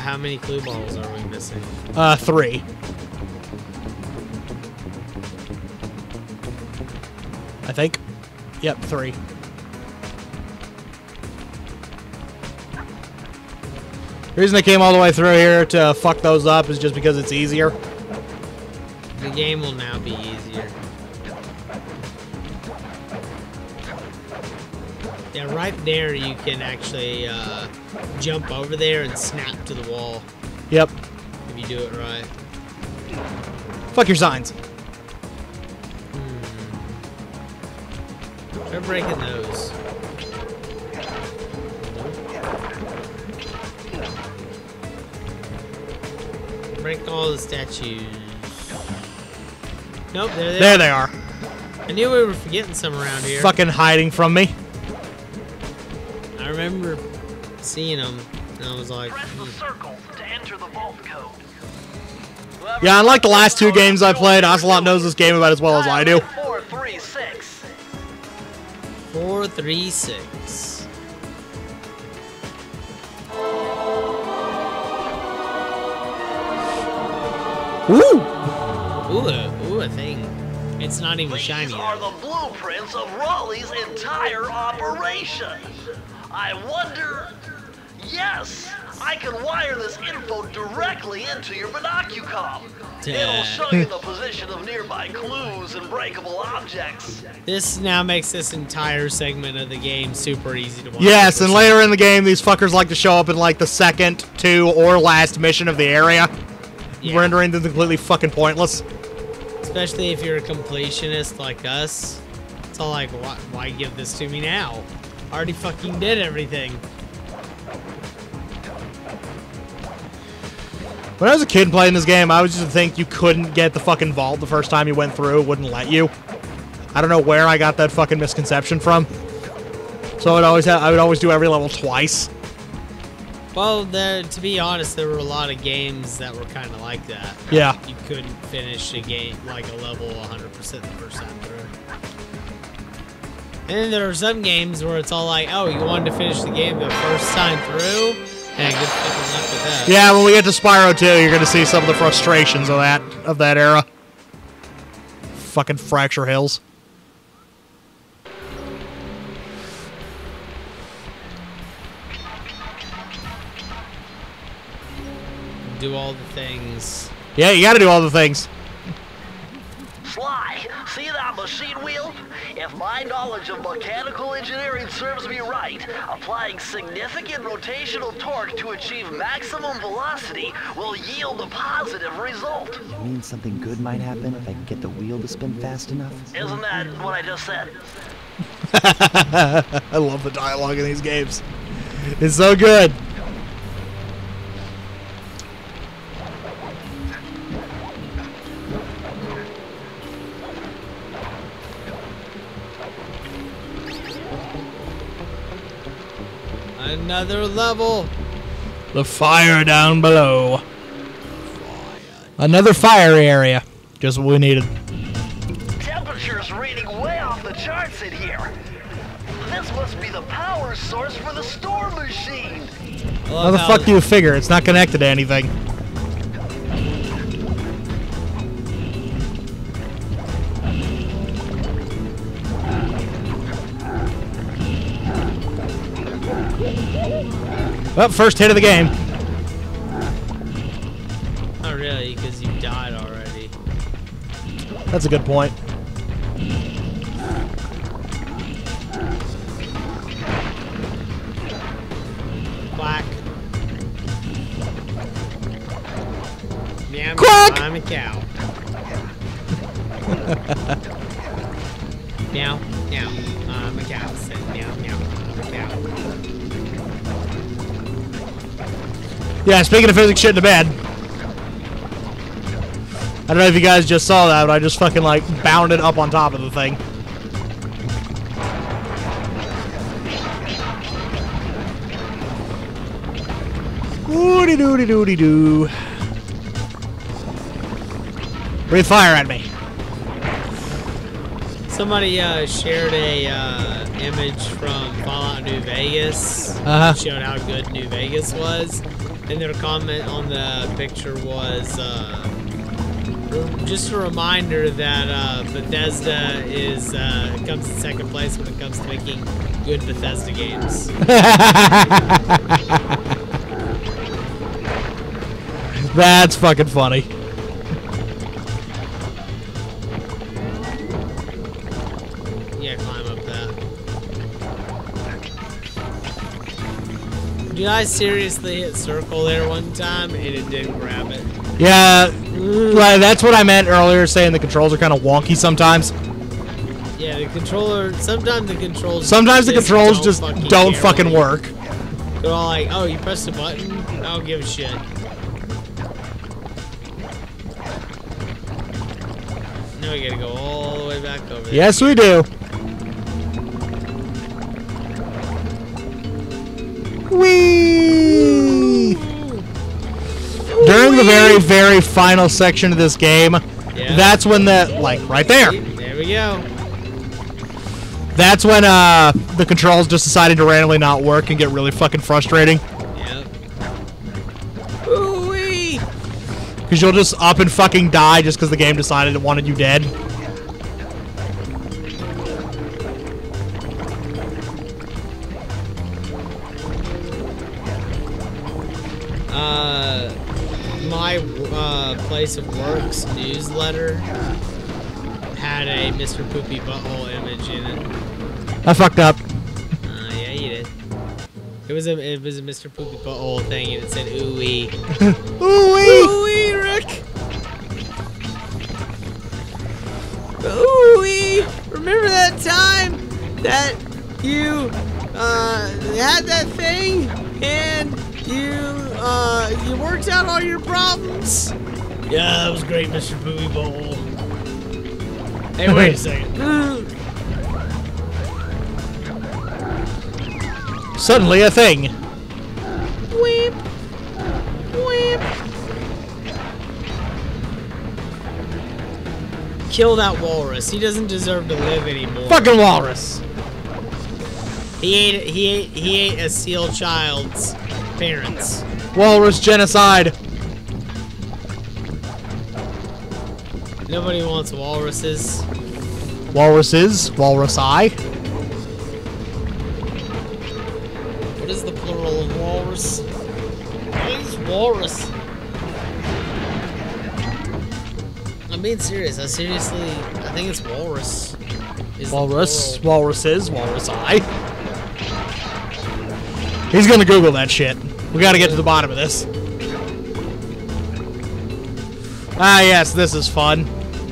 how many clue balls are we missing? 3. I think. Yep, 3. The reason I came all the way through here to fuck those up is just because it's easier. The game will now be easier. Yeah, right there you can actually jump over there and snap to the wall. Yep. If you do it right. Fuck your signs. Try breaking those. Break all the statues. Nope, There they are. I knew we were forgetting some around here. Fucking hiding from me. I remember seeing them, and I was like, Press the circle to enter the vault code. Yeah, unlike the last 2 games I played, Ocelot knows this game about as well as I do. 436. 436. Ooh, a thing. It's not even shiny. These are the blueprints of Raleigh's entire operation. I wonder... Yes, I can wire this info directly into your binocucom. It'll show you the position of nearby clues and breakable objects. This now makes this entire segment of the game super easy to watch. Yes, and later in the game, these fuckers like to show up in like the second to or last mission of the area, rendering them completely fucking pointless. Especially if you're a completionist like us. It's all like, why give this to me now? I already fucking did everything. When I was a kid playing this game, I was just to think you couldn't get the fucking vault the first time you went through. It wouldn't let you. I don't know where I got that fucking misconception from. So I would always do every level twice. Well, to be honest, there were a lot of games that were kind of like that. Yeah. You couldn't finish a game, like a level 100% the first time through. And then there are some games where it's all like, oh, you wanted to finish the game the first time through? And good fucking luck with that. Yeah, when we get to Spyro 2, you're gonna see some of the frustrations of that era. Fucking Fracture Hills. Do all the things. Yeah, you gotta do all the things. Sly, see that machine wheel? If my knowledge of mechanical engineering serves me right, applying significant rotational torque to achieve maximum velocity will yield a positive result. You mean something good might happen if I can get the wheel to spin fast enough? Isn't that what I just said? I love the dialogue in these games. It's so good. Another level. The fire down below. Another fire area. Just what we needed. Temperature's reading way off the charts in here. This must be the power source for the storm machine. How the fuck do you figure? It's not connected to anything. Well, first hit of the game. Not really, because you died already. That's a good point. Quack. Meow, Quack! I'm a cow. Meow, meow. I'm a cow. Say meow, meow. I'm a cow. Yeah, speaking of physics shit in the bed. I don't know if you guys just saw that, but I just fucking like bounded up on top of the thing. Woody doody doody doo. Breathe fire at me. Somebody shared a image from Fallout New Vegas. Uh-huh. Showed how good New Vegas was, and their comment on the picture was just a reminder that Bethesda comes in second place when it comes to making good Bethesda games. That's fucking funny. Yeah, climb up that. Did I seriously hit circle there one time and it didn't grab it? Yeah, like, that's what I meant earlier, saying the controls are kind of wonky sometimes. Yeah, the controller. Sometimes the controls. Sometimes the controls just don't care fucking when you- work. They're all like, "Oh, you pressed the button? I don't give a shit." Now we gotta go all the way back over there. Yes, we do. Whee! During the very, very final section of this game, Yeah. that's when like, right there. There we go. That's when the controls just decided to randomly not work and get really fucking frustrating. Yep. Ooh-wee! Because you'll just up and fucking die just because the game decided it wanted you dead. My place of work's newsletter had a Mr. Poopy Butthole image in it. I fucked up. Yeah, you did. It was a Mr. Poopy Butthole thing, and it said ooh-wee. Ooh-wee! Ooh-wee, Rick! Ooh-wee! Remember that time that you had that thing and you worked out all your problems? Yeah, that was great, Mr. Poopy Butthole. Hey, wait a second. Suddenly a thing. Weep. Weep. Kill that walrus. He doesn't deserve to live anymore. Fucking walrus. He ate a seal child's parents. Walrus genocide. Nobody wants walruses. Walruses. Walrus eye. What is the plural of walrus? What is walrus? I'm being serious. I think it's walrus. Is the Walrus. plural. Walruses. Walrus eye. He's gonna Google that shit. We gotta get to the bottom of this. Ah, yes, this is fun.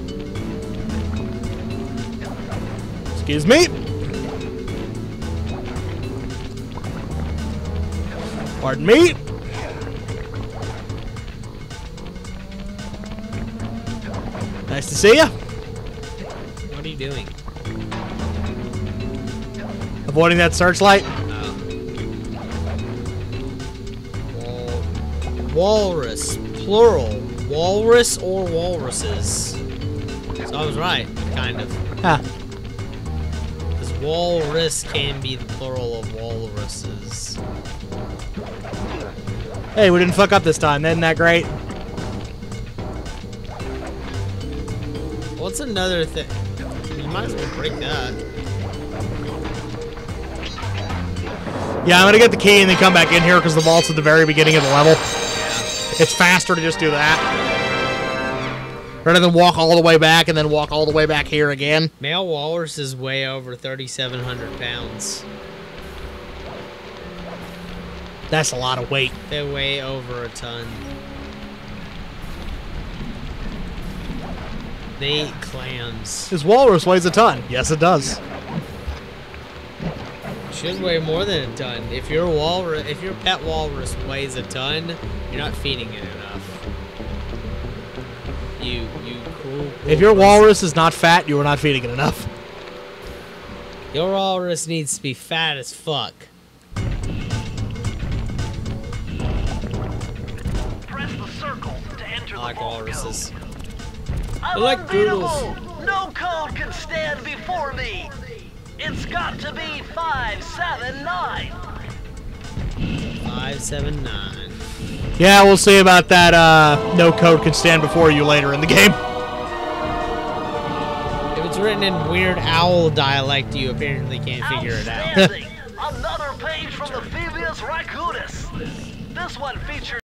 Excuse me. Pardon me. Nice to see ya. What are you doing? Avoiding that searchlight. Walrus, plural. Walrus or walruses. So I was right, kind of. Huh. Because walrus can be the plural of walruses. Hey, we didn't fuck up this time. Isn't that great? What's another thing? You might as well break that. Yeah, I'm gonna get the key and then come back in here because the vault's at the very beginning of the level. It's faster to just do that. Rather than walk all the way back and then walk all the way back here again. Male walruses weigh over 3,700 pounds. That's a lot of weight. They weigh over a ton. They eat clams. This walrus weighs a ton. Yes, it does. Should weigh more than a ton. If your pet walrus weighs a ton, you're not feeding it enough. You cruel If your person. walrus is not fat, you are not feeding it enough. Your walrus needs to be fat as fuck. Press the circle to enter I like the vault walruses. code. I like Unbeatable! doodles. No No code can stand before me. It's got to be 579. 579. Yeah, we'll see about that. No code can stand before you later in the game. If it's written in Weird Owl dialect, you apparently can't figure it out. Outstanding. Another page from the Phoebus Raccoonus. This one features